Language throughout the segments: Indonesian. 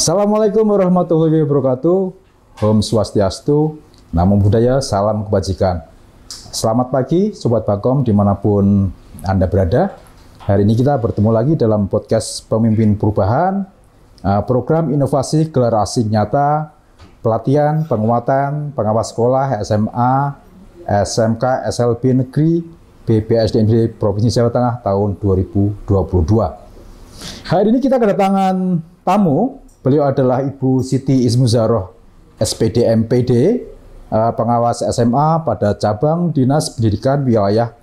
Assalamualaikum warahmatullahi wabarakatuh. Om Swastiastu, Namo Buddhaya, salam kebajikan. Selamat pagi Sobat Bakom dimanapun Anda berada. Hari ini kita bertemu lagi dalam podcast Pemimpin Perubahan, program inovasi gelar asing nyata, pelatihan, penguatan, pengawas sekolah, SMA, SMK, SLB Negeri, BPSDND Provinsi Jawa Tengah tahun 2022. Hari ini kita kedatangan tamu. Beliau adalah Ibu Siti Ismuzaroh, SPD MPD, pengawas SMA pada cabang Dinas Pendidikan Wilayah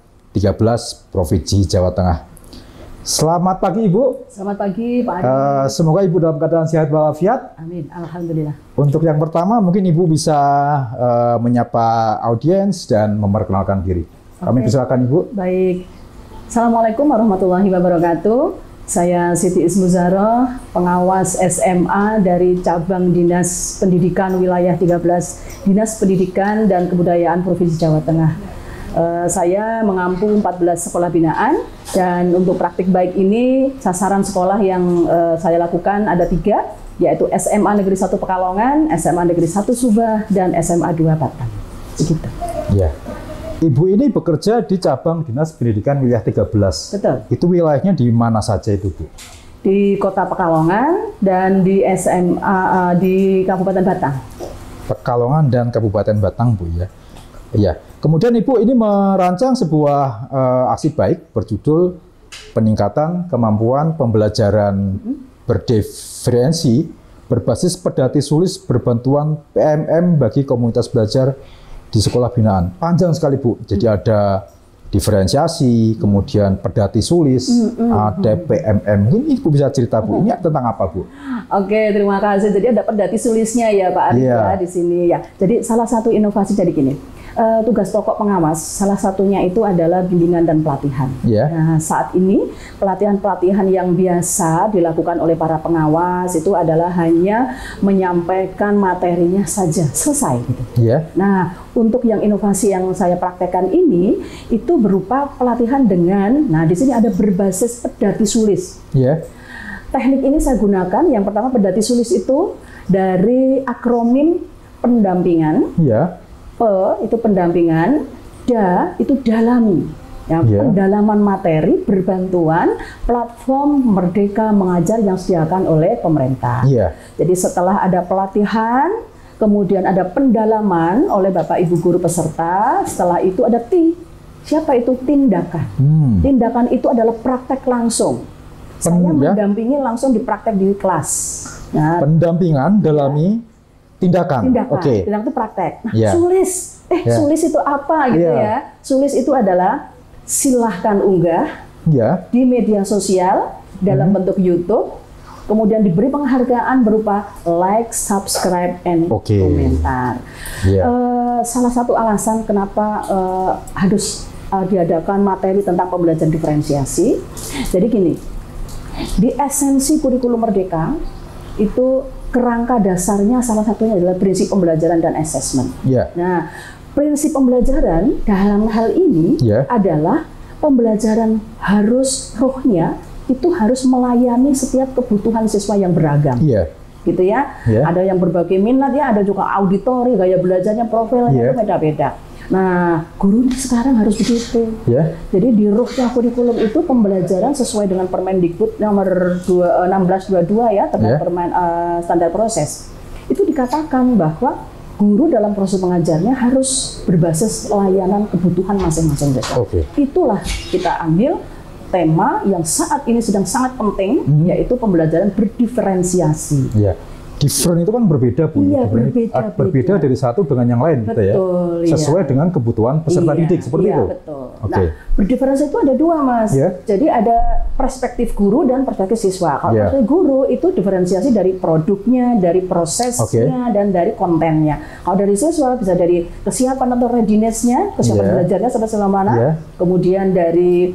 13 Provinsi Jawa Tengah. Selamat pagi Ibu. Selamat pagi Pak Adi. Semoga Ibu dalam keadaan sehat walafiat. Amin, alhamdulillah. Untuk yang pertama mungkin Ibu bisa menyapa audiens dan memperkenalkan diri. Kami persilakan Ibu. Baik. Assalamualaikum warahmatullahi wabarakatuh. Saya Siti Ismuzaroh, pengawas SMA dari cabang Dinas Pendidikan Wilayah 13, Dinas Pendidikan dan Kebudayaan Provinsi Jawa Tengah. Saya mengampu 14 sekolah binaan, dan untuk praktik baik ini sasaran sekolah yang saya lakukan ada 3, yaitu SMA Negeri 1 Pekalongan, SMA Negeri 1 Subah, dan SMA 2 Batang. Begitu. Ya. Ibu ini bekerja di cabang Dinas Pendidikan Wilayah 13. Betul. Itu wilayahnya di mana saja itu, Bu? Di Kota Pekalongan dan di SMA di Kabupaten Batang. Pekalongan dan Kabupaten Batang, Bu, ya. Iya. Kemudian Ibu ini merancang sebuah aksi baik berjudul Peningkatan Kemampuan Pembelajaran Berdiferensi berbasis pedati tulis berbantuan PMM bagi komunitas belajar di sekolah binaan. Panjang sekali Bu. Jadi ada diferensiasi, kemudian pedati tulis, ada PMM. Ini Ibu bisa cerita Bu, ini tentang apa Bu? Oke, terima kasih. Jadi ada pedati tulisnya ya Pak Arif ya di sini ya. Jadi salah satu inovasi jadi gini. Tugas pokok pengawas salah satunya itu adalah bimbingan dan pelatihan. Nah, saat ini pelatihan-pelatihan yang biasa dilakukan oleh para pengawas itu adalah hanya menyampaikan materinya saja, selesai gitu. Nah, untuk yang inovasi yang saya praktekkan ini itu berupa pelatihan dengan, nah di sini ada berbasis pedati tulis. Teknik ini saya gunakan, yang pertama pedati tulis itu dari akronim pendampingan. P itu pendampingan, da itu dalami, ya, pendalaman materi berbantuan platform Merdeka Mengajar yang disediakan oleh pemerintah. Jadi setelah ada pelatihan, kemudian ada pendalaman oleh Bapak Ibu guru peserta, setelah itu ada T. Siapa itu? Tindakan. Tindakan itu adalah praktek langsung. Saya mendampingi langsung di praktek di kelas. Nah, pendampingan, dalami, tindakan. Oke. Tindakan itu praktek. Nah, tulis. Tulis itu apa gitu ya? Tulis itu adalah silahkan unggah di media sosial dalam bentuk YouTube, kemudian diberi penghargaan berupa like, subscribe, and komentar. Salah satu alasan kenapa harus diadakan materi tentang pembelajaran diferensiasi. Jadi gini, di esensi kurikulum Merdeka itu kerangka dasarnya salah satunya adalah prinsip pembelajaran dan assessment. Nah, prinsip pembelajaran dalam hal ini adalah pembelajaran harus rohnya itu harus melayani setiap kebutuhan siswa yang beragam. Gitu ya. Ada yang berbagai minat ya, ada juga auditori, gaya belajarnya, profilnya itu beda-beda. Nah, guru sekarang harus begitu. Jadi di ruhnya kurikulum itu pembelajaran sesuai dengan Permendikbud nomor 1622 ya, tentang standar proses. Itu dikatakan bahwa guru dalam proses mengajarnya harus berbasis layanan kebutuhan masing-masing siswa. Itulah kita ambil tema yang saat ini sedang sangat penting, yaitu pembelajaran berdiferensiasi. Different itu kan berbeda Bu. Berbeda dari satu dengan yang lain. Sesuai dengan kebutuhan peserta didik seperti itu. Nah, berdiferensiasi itu ada 2 Mas. Jadi ada perspektif guru dan perspektif siswa. Kalau perspektif guru itu diferensiasi dari produknya, dari prosesnya, dan dari kontennya. Kalau dari siswa bisa dari kesiapan atau readiness-nya, kesiapan belajarnya sampai selama mana, kemudian dari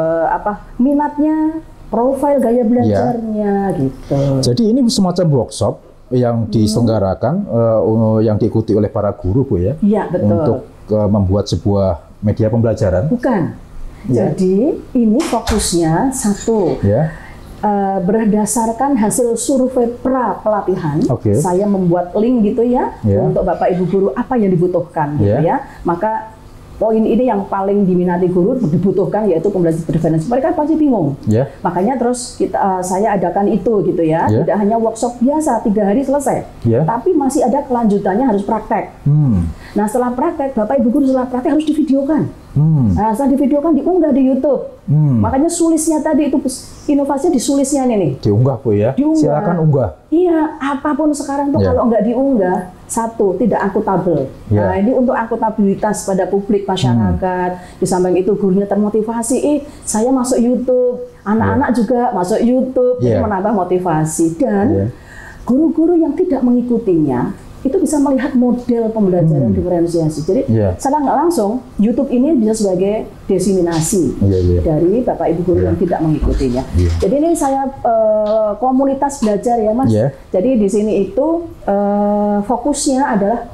minatnya, profil gaya belajarnya gitu. Jadi ini semacam workshop yang diselenggarakan, yang diikuti oleh para guru Bu ya? Untuk membuat sebuah media pembelajaran? Bukan. Jadi ini fokusnya satu, berdasarkan hasil survei pra pelatihan, saya membuat link gitu ya untuk Bapak Ibu guru apa yang dibutuhkan gitu ya. Maka poin ini yang paling diminati guru dibutuhkan yaitu pembelajaran diferensiasi. Mereka pasti bingung. Makanya terus saya adakan itu gitu ya. Tidak hanya workshop biasa 3 hari selesai, tapi masih ada kelanjutannya, harus praktek. Nah setelah praktek, Bapak Ibu guru setelah praktek harus divideokan. Nah, setelah divideokan diunggah di YouTube. Makanya sulisnya tadi itu inovasinya di sulisnya nih. Diunggah Bu ya. Silakan unggah. Iya, apapun sekarang tuh kalau nggak diunggah, satu tidak akuntabel. Nah ini untuk akuntabilitas pada publik masyarakat. Di samping itu gurunya termotivasi. Saya masuk YouTube, anak-anak juga masuk YouTube, itu menambah motivasi. Dan guru-guru yang tidak mengikutinya itu bisa melihat model pembelajaran diferensiasi. Jadi secara nggak langsung YouTube ini bisa sebagai diseminasi dari Bapak Ibu guru yang tidak mengikutinya. Jadi ini saya komunitas belajar ya Mas. Jadi di sini itu fokusnya adalah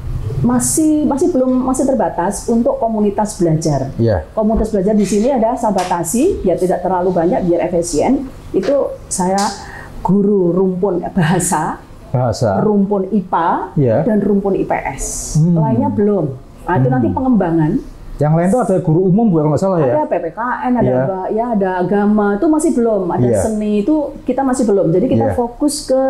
masih terbatas untuk komunitas belajar. Komunitas belajar di sini ada saya batasi biar tidak terlalu banyak, biar efisien. Itu saya guru rumpun bahasa, rumpun IPA dan rumpun IPS. Lainnya belum. Nah, itu nanti pengembangan. Yang lain itu ada guru umum kalau nggak salah ya? Ada PPKN, ada agama, itu masih belum. Ada seni, itu kita masih belum. Jadi kita fokus ke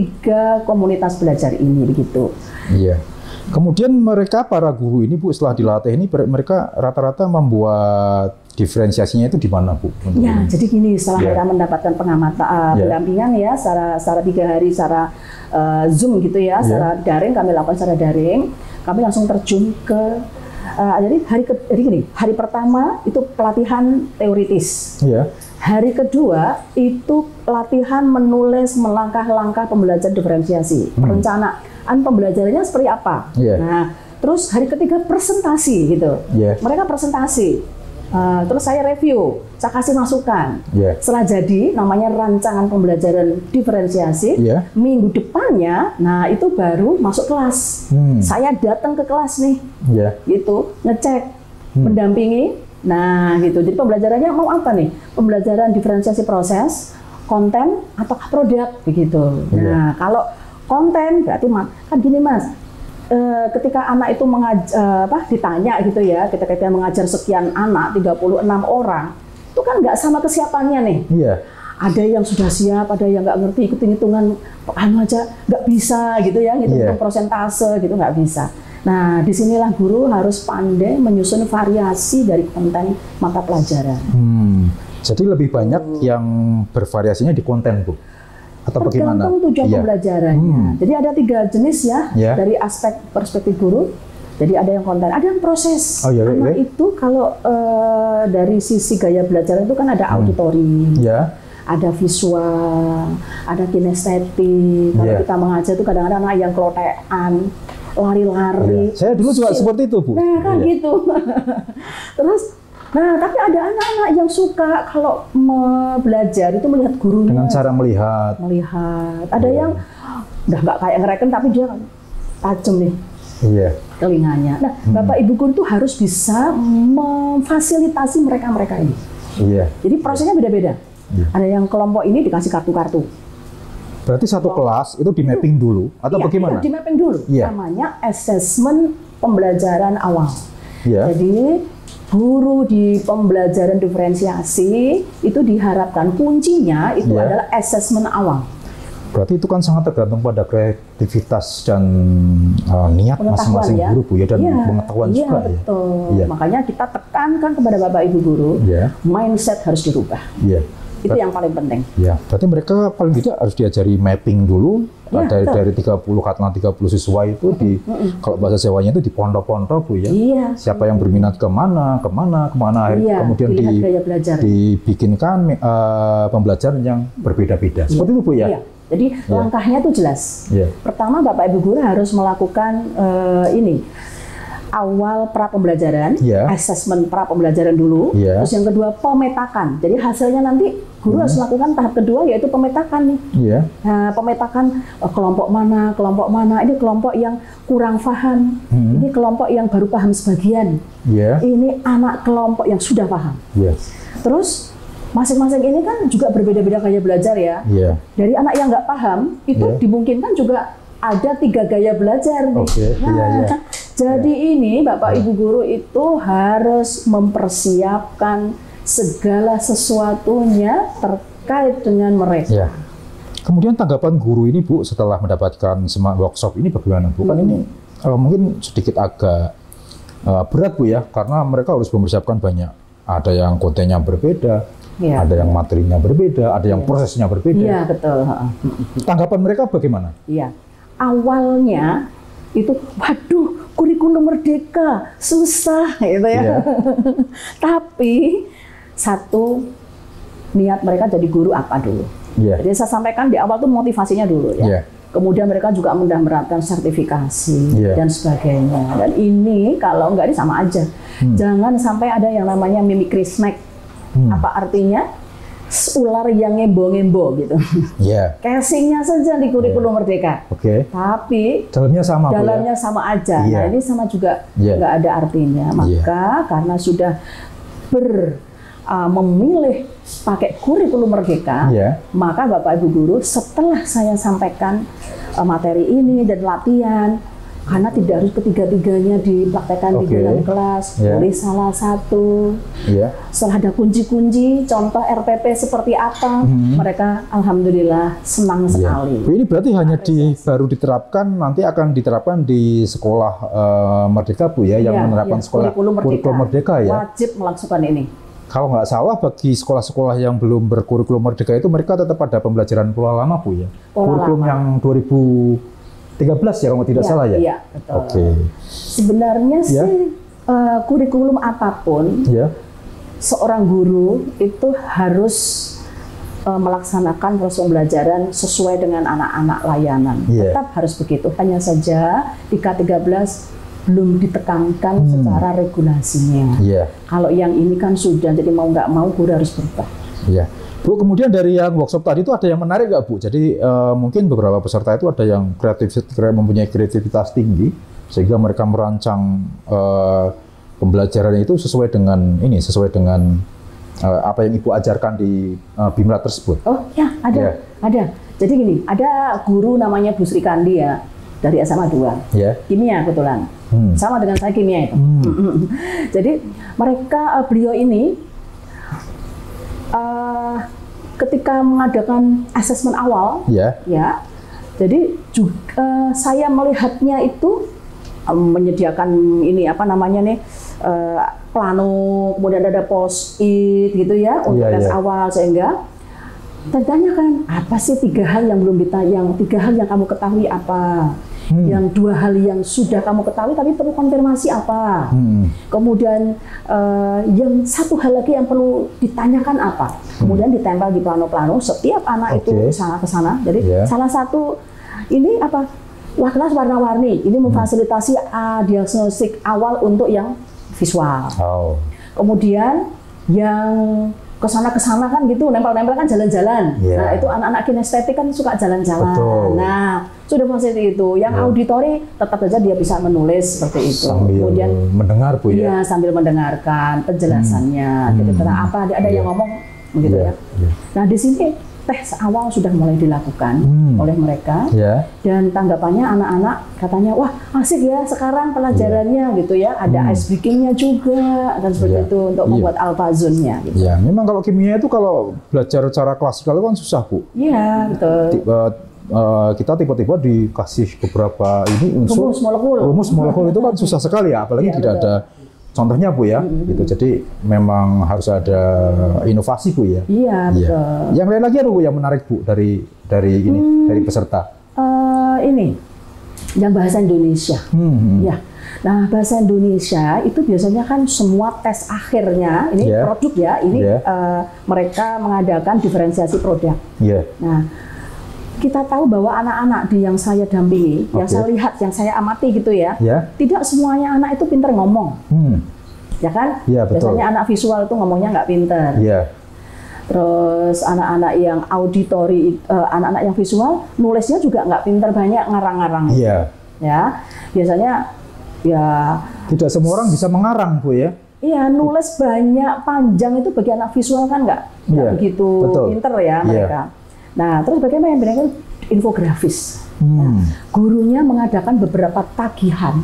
3 komunitas belajar ini begitu. Kemudian mereka para guru ini Bu setelah dilatih ini mereka rata-rata membuat diferensiasinya itu di mana Bu? Jadi gini, setelah mereka mendapatkan pendampingan ya secara 3 hari secara Zoom gitu ya, secara daring, kami lakukan secara daring, kami langsung terjun ke jadi hari pertama itu pelatihan teoritis. Hari kedua itu latihan menulis langkah-langkah pembelajaran diferensiasi, perencanaan pembelajarannya seperti apa. Nah, terus hari ketiga presentasi gitu. Mereka presentasi. Terus saya review, saya kasih masukan. Setelah jadi, namanya rancangan pembelajaran diferensiasi. Minggu depannya, nah itu baru masuk kelas. Saya datang ke kelas nih, gitu, ngecek, mendampingi. Nah, gitu. Jadi pembelajarannya mau apa nih? Pembelajaran diferensiasi proses, konten, atau produk, begitu. Nah, kalau konten berarti kan gini Mas. Ketika anak itu ditanya gitu ya, ketika kita mengajar sekian anak, 36 orang, itu kan nggak sama kesiapannya nih. Ada yang sudah siap, ada yang nggak ngerti, hitung-hitungan aja nggak bisa gitu ya, hitung persentase gitu nggak bisa. Nah, disinilah guru harus pandai menyusun variasi dari konten mata pelajaran. Jadi lebih banyak yang bervariasinya di konten Bu? Atau bagaimana? Tergantung tujuan pembelajarannya. Jadi ada 3 jenis ya, dari aspek perspektif guru. Jadi ada yang konten, ada yang proses. Anak itu kalau dari sisi gaya belajar itu kan ada auditori, ada visual, ada kinestetik. Kalau kita mengajar itu kadang-kadang anak yang kelotekan, lari-lari. Saya dulu juga seperti itu Bu. Nah kan gitu. Terus tapi ada anak-anak yang suka kalau belajar itu melihat gurunya. Dengan cara melihat. Ada yang udah nggak kayak ngereken tapi dia tajam nih telinganya. Nah, Bapak Ibu guru tuh harus bisa memfasilitasi mereka ini. Jadi prosesnya beda-beda. Ada yang kelompok ini dikasih kartu-kartu. Berarti satu kelas itu di mapping dulu atau bagaimana? Di mapping dulu. Namanya asesmen pembelajaran awal. Jadi guru di pembelajaran diferensiasi itu diharapkan kuncinya itu adalah asesmen awal. Berarti itu kan sangat tergantung pada kreativitas dan niat masing-masing guru Bu ya, dan pengetahuan juga betul. Makanya kita tekankan kepada Bapak Ibu guru, mindset harus dirubah. Itu yang paling penting. Berarti mereka paling tidak harus diajari mapping dulu dari 30 katakanlah 30 siswa itu kalau bahasa Jawanya itu di pondok-pondok Bu ya. Siapa yang berminat kemana, kemudian dibikinkan pembelajaran yang berbeda-beda. Seperti itu Bu ya. Jadi langkahnya itu jelas. Pertama Bapak Ibu guru harus melakukan awal pra pembelajaran, asesmen pra pembelajaran dulu. Terus yang kedua pemetakan. Jadi hasilnya nanti guru harus melakukan tahap kedua yaitu pemetakan nih. Nah, pemetakan kelompok mana, ini kelompok yang kurang paham, ini kelompok yang baru paham sebagian, ini anak kelompok yang sudah paham. Terus masing-masing ini kan juga berbeda-beda gaya belajar ya. Yeah. Dari anak yang nggak paham itu dimungkinkan juga ada 3 gaya belajar nih. Nah, jadi ini Bapak Ibu guru itu harus mempersiapkan segala sesuatunya terkait dengan mereka. Yeah. Kemudian tanggapan guru ini Bu setelah mendapatkan workshop ini bagaimana Bu? Kan ini mungkin sedikit agak berat Bu ya, karena mereka harus mempersiapkan banyak. Ada yang kontennya berbeda, ada yang materinya berbeda, ada yang prosesnya berbeda. Iya, betul. Tanggapan mereka bagaimana? Iya, awalnya itu, waduh, kurikulum merdeka, susah gitu ya. Tapi satu, niat mereka jadi guru apa dulu. Jadi saya sampaikan di awal tuh motivasinya dulu ya. Kemudian mereka juga mudah menerapkan sertifikasi dan sebagainya. Dan ini kalau enggak ini sama aja. Jangan sampai ada yang namanya mimikry snack. Apa artinya? Ular yang ngembo-ngembo gitu. Casingnya saja di kurikulum merdeka. Tapi dalamnya sama aja. Nah ini sama juga nggak ada artinya. Maka karena sudah memilih pakai kurikulum merdeka, maka Bapak Ibu guru setelah saya sampaikan materi ini dan latihan, karena tidak harus ketiga-tiganya dipraktekkan di dalam kelas, boleh salah satu. Setelah ada kunci-kunci, contoh RPP seperti apa, mereka alhamdulillah senang sekali. Ini berarti hanya baru diterapkan, nanti akan diterapkan di sekolah Merdeka Bu ya, yang menerapkan sekolah kurikulum merdeka ya. Wajib melakukan ini. Kalau nggak salah bagi sekolah-sekolah yang belum berkurikulum merdeka itu mereka tetap ada pembelajaran pola lama Bu ya. Kurikulum yang 2013 ya kalau tidak salah ya. Iya, betul. Sebenarnya sih kurikulum apapun seorang guru itu harus melaksanakan proses pembelajaran sesuai dengan anak-anak layanan. Tetap harus begitu. Hanya saja di K13 belum ditekankan secara regulasinya. Kalau yang ini kan sudah, jadi mau nggak mau guru harus berubah. Bu, kemudian dari yang workshop tadi itu ada yang menarik nggak Bu? Jadi mungkin beberapa peserta itu ada yang mempunyai kreativitas tinggi, sehingga mereka merancang pembelajaran itu sesuai dengan apa yang Ibu ajarkan di Bimla tersebut. Oh ya, ada. Jadi gini, ada guru namanya Bu Sri Kandi ya, dari SMA 2, kimia kebetulan. Sama dengan saya kimia itu. Jadi beliau ini ketika mengadakan asesmen awal, jadi juga saya melihatnya itu menyediakan ini plano, kemudian ada post-it gitu ya untuk tes awal, sehingga tertanyakan apa sih 3 hal yang belum ditanya, 3 hal yang kamu ketahui apa. Yang 2 hal yang sudah kamu ketahui tapi perlu konfirmasi apa. Kemudian yang 1 hal lagi yang perlu ditanyakan apa. Kemudian ditempel di plano-plano setiap anak itu sana ke sana. Jadi salah satu ini apa? Kelas warna-warni. Ini memfasilitasi diagnostik awal untuk yang visual. Kemudian yang kesana kan gitu, nempel-nempel kan jalan-jalan. Nah itu anak-anak kinestetik kan suka jalan-jalan. Nah sudah seperti itu. Yang auditori tetap saja dia bisa menulis seperti itu. Sambil kemudian mendengar Bu ya. Sambil mendengarkan penjelasannya. Jadi karena apa ada yang ngomong begitu ya. Nah di sini tes awal sudah mulai dilakukan oleh mereka, dan tanggapannya anak-anak katanya, wah asik ya sekarang pelajarannya gitu ya, ada ice breakingnya juga, dan seperti itu untuk membuat alfazonnya. Gitu. Memang kalau kimia itu kalau belajar secara klasikal itu kan susah Bu. Betul. Kita tiba-tiba dikasih beberapa unsur rumus molekul itu kan susah sekali ya, apalagi tidak ada contohnya Bu ya, gitu. Jadi memang harus ada inovasi Bu ya. Betul. Yang lain lagi ada Bu yang menarik Bu dari dari peserta? Ini yang bahasa Indonesia. Nah bahasa Indonesia itu biasanya kan semua tes akhirnya ini produk ya, ini mereka mengadakan diferensiasi produk. Nah kita tahu bahwa anak-anak yang saya dampingi, yang saya lihat, yang saya amati gitu ya, tidak semuanya anak itu pintar ngomong, ya kan? Biasanya anak visual itu ngomongnya nggak pintar. Terus anak-anak yang auditori, anak-anak yang visual, nulisnya juga nggak pintar, banyak ngarang-ngarang. Ya, biasanya ya. Tidak semua orang bisa mengarang Bu ya. Iya, nulis banyak panjang itu bagi anak visual kan nggak begitu pinter ya mereka. Nah, terus bagaimana yang benar infografis. Nah, gurunya mengadakan beberapa tagihan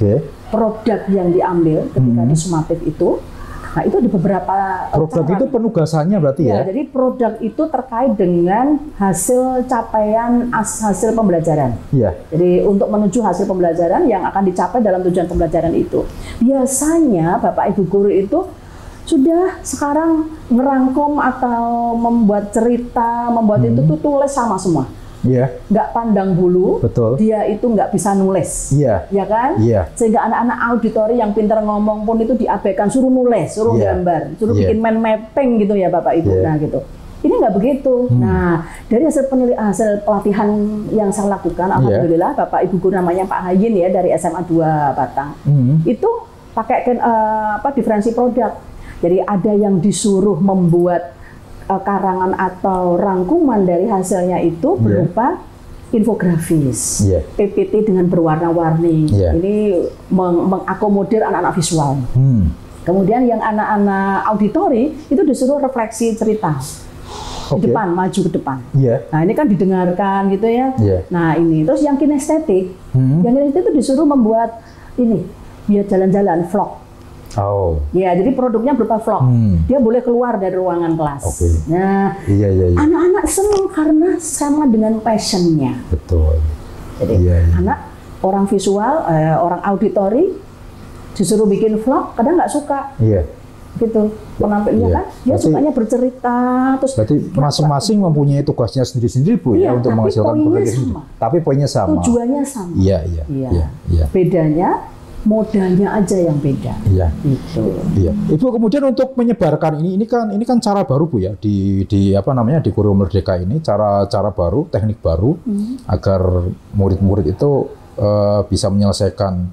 produk yang diambil ketika di sumatif itu. Nah, itu di beberapa produk itu penugasannya berarti ya? Jadi produk itu terkait dengan hasil capaian hasil pembelajaran. Iya. Jadi untuk menuju hasil pembelajaran yang akan dicapai dalam tujuan pembelajaran itu. Biasanya Bapak Ibu guru itu sudah sekarang ngerangkum atau membuat cerita, membuat itu tuh tulis sama semua. Iya. Nggak pandang bulu, betul. Dia itu nggak bisa nulis, ya kan? Sehingga anak-anak auditori yang pintar ngomong pun itu diabaikan, suruh nulis, suruh gambar, suruh bikin mind mapping gitu ya Bapak Ibu. Nah gitu. Ini nggak begitu. Nah dari hasil pelatihan yang saya lakukan, alhamdulillah Bapak Ibu guru namanya Pak Hayin ya dari SMA 2 Batang, itu pakai diferensi produk. Jadi ada yang disuruh membuat karangan atau rangkuman dari hasilnya itu berupa infografis, PPT dengan berwarna-warni. Ini mengakomodir anak-anak visual. Kemudian yang anak-anak auditori itu disuruh refleksi cerita di depan, maju ke depan. Nah ini kan didengarkan gitu ya. Nah ini terus yang kinestetik, yang kinestetik itu disuruh membuat ini biar jalan-jalan vlog. Ya, jadi produknya berupa vlog. Dia boleh keluar dari ruangan kelas. Nah, anak-anak senang karena sama dengan passionnya. Betul. Jadi anak orang visual, orang auditori disuruh bikin vlog, kadang nggak suka. Gitu penampilannya kan. Dia sukanya bercerita. Terus berarti masing-masing mempunyai tugasnya sendiri-sendiri Bu ya untuk menghasilkan produk ini. Tapi poinnya sama. Tujuannya sama. Iya. Bedanya modalnya aja yang beda. Gitu. Ibu kemudian untuk menyebarkan ini kan cara baru Bu ya di apa namanya di Kurikulum Merdeka ini cara baru, teknik baru agar murid-murid itu bisa menyelesaikan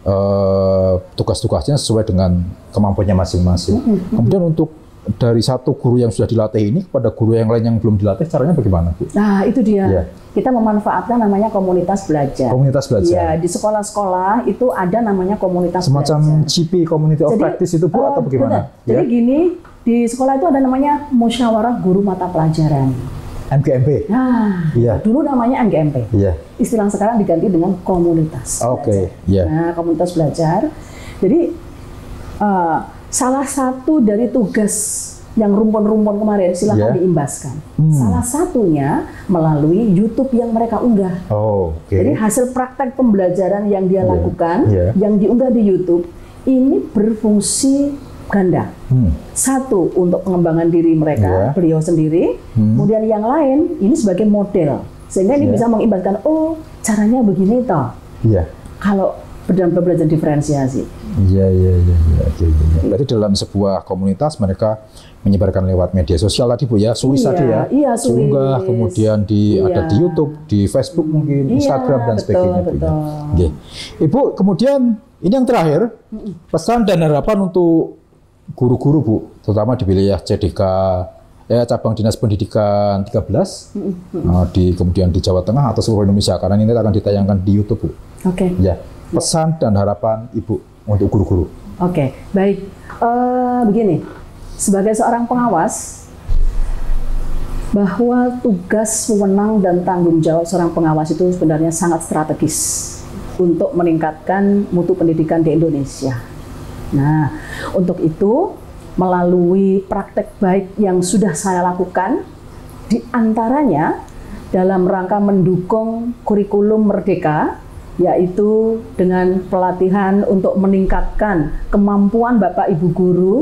tugas-tugasnya sesuai dengan kemampuannya masing-masing. Kemudian untuk dari satu guru yang sudah dilatih ini kepada guru yang lain yang belum dilatih, caranya bagaimana Bu? Nah itu dia. Kita memanfaatkan namanya komunitas belajar. Komunitas belajar. Ya, di sekolah-sekolah itu ada namanya komunitas semacam belajar. CP, Community of Practice itu Bu atau bagaimana? Jadi gini, di sekolah itu ada namanya musyawarah guru mata pelajaran. MGMP. Nah, dulu namanya MGMP. Istilah sekarang diganti dengan komunitas. Nah, komunitas belajar. Jadi salah satu dari tugas yang rumpun-rumpun kemarin silahkan diimbaskan. Salah satunya melalui YouTube yang mereka unggah. Jadi hasil praktek pembelajaran yang dia lakukan, yang diunggah di YouTube, ini berfungsi ganda. Satu untuk pengembangan diri mereka, beliau sendiri. Kemudian yang lain ini sebagai model, sehingga ini bisa mengimbaskan. Oh, caranya begini toh. Kalau belajar diferensiasi. Berarti dalam sebuah komunitas mereka menyebarkan lewat media sosial tadi Bu ya, Suis tadi ya. Unggah, kemudian ada di YouTube, di Facebook mungkin, Instagram dan sebagainya. Betul. Ibu, kemudian ini yang terakhir, pesan dan harapan untuk guru-guru Bu, terutama di wilayah CDK cabang Dinas Pendidikan 13, kemudian di Jawa Tengah atau seluruh Indonesia, karena ini akan ditayangkan di YouTube Bu. Pesan dan harapan Ibu untuk guru-guru. Baik. Begini, sebagai seorang pengawas, bahwa tugas, wewenang, dan tanggung jawab seorang pengawas itu sebenarnya sangat strategis untuk meningkatkan mutu pendidikan di Indonesia. Nah, untuk itu, melalui praktek baik yang sudah saya lakukan, di antaranya dalam rangka mendukung kurikulum Merdeka, yaitu dengan pelatihan untuk meningkatkan kemampuan Bapak Ibu guru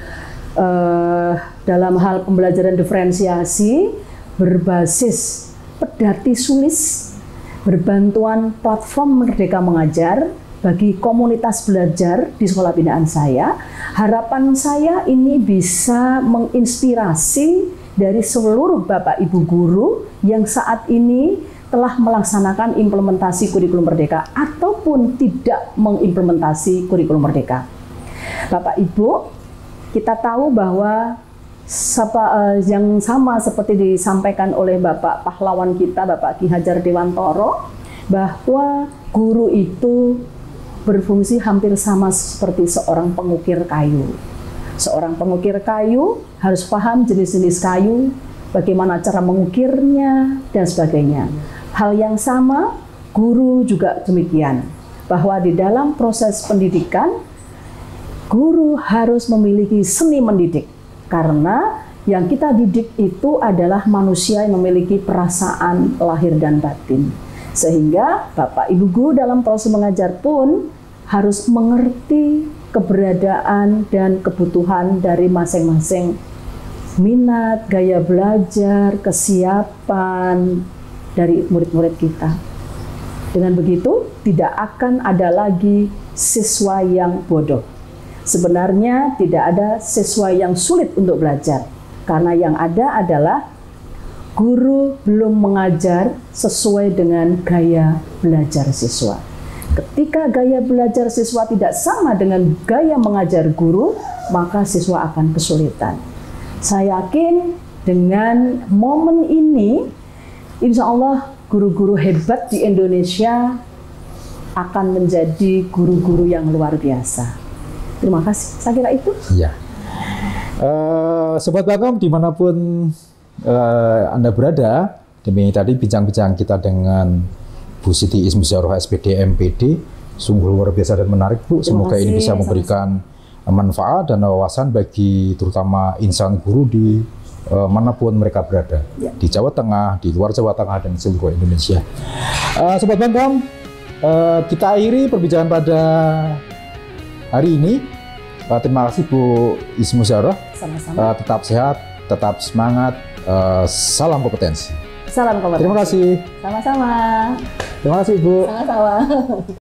dalam hal pembelajaran diferensiasi berbasis pedati tulis, berbantuan platform Merdeka Mengajar bagi komunitas belajar di sekolah binaan saya. Harapan saya ini bisa menginspirasi dari seluruh Bapak Ibu guru yang saat ini telah melaksanakan implementasi kurikulum Merdeka ataupun tidak mengimplementasi kurikulum Merdeka. Bapak Ibu, kita tahu bahwa yang sama seperti disampaikan oleh Bapak pahlawan kita, Bapak Ki Hajar Dewantoro, bahwa guru itu berfungsi hampir sama seperti seorang pengukir kayu. Seorang pengukir kayu harus paham jenis-jenis kayu, bagaimana cara mengukirnya, dan sebagainya. Hal yang sama, guru juga demikian. Bahwa di dalam proses pendidikan, guru harus memiliki seni mendidik. Karena yang kita didik itu adalah manusia yang memiliki perasaan lahir dan batin. Sehingga Bapak Ibu guru dalam proses mengajar pun harus mengerti keberadaan dan kebutuhan dari masing-masing minat, gaya belajar, kesiapan dari murid-murid kita. Dengan begitu, tidak akan ada lagi siswa yang bodoh. Sebenarnya tidak ada siswa yang sulit untuk belajar, karena yang ada adalah guru belum mengajar sesuai dengan gaya belajar siswa. Ketika gaya belajar siswa tidak sama dengan gaya mengajar guru, maka siswa akan kesulitan. Saya yakin dengan momen ini, insya Allah guru-guru hebat di Indonesia akan menjadi guru-guru yang luar biasa. Terima kasih, saya kira itu. Iya. Sobat Bakom, dimanapun Anda berada, demi tadi bincang-bincang kita dengan Bu Siti Ismusyarah SPD MPD, sungguh luar biasa dan menarik, Bu. Semoga ini bisa memberikan manfaat dan wawasan bagi terutama insan guru di manapun mereka berada, di Jawa Tengah, di luar Jawa Tengah, dan seluruh Indonesia. Sobat Bakom, kita akhiri perbincangan pada hari ini. Terima kasih Bu Ismusyarah. Sama-sama. Tetap sehat, tetap semangat. Salam kompetensi. Salam kompetensi. Terima kasih. Sama-sama. Terima kasih, Bu. Sama-sama.